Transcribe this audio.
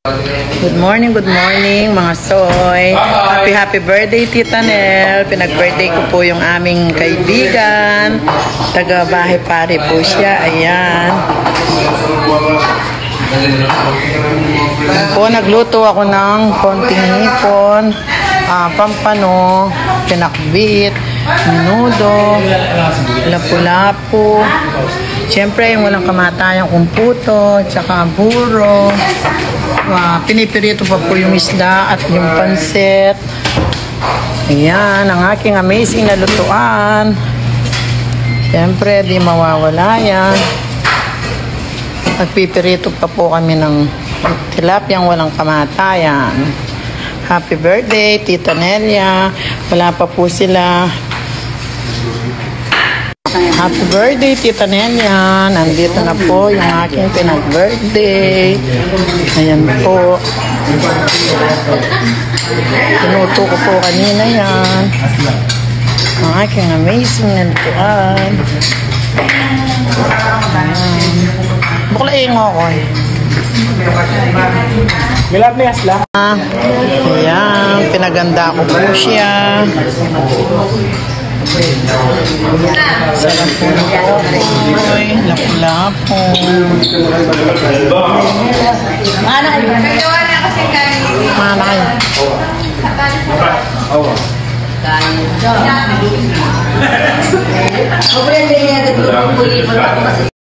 Good morning mga soy. Happy birthday Tita Nel. Pinag-birthday ko po yung aming kaibigan. Taga-bahay pare po siya. Ayan. Po, nagluto ako ng konting hipon, pampano, pinakbit, menudo, lapu-lapu. Siyempre yung walang kamatayang kumputo, tsaka buro. Pinipirito pa po yung isda at yung pansit. Ayan, ang aking amazing na lutuan. Siyempre, di mawawala yan. Nagpipirito pa po kami ng tilapiyang walang kamatayan. Happy birthday, Tita Nelia. Wala pa po sila. Happy birthday, Tita Nelia. Nandito na po yung aking pinag-birthday. Ayan po. Pinuto ko po kanina yan. Ang aking amazing na lutuan. Buklain mo ako eh. Milaplayas lang. Ayan, pinaganda ko po siya. Sarap po ng okoy, lapu-lapu. Mana kayo? Mana kayo?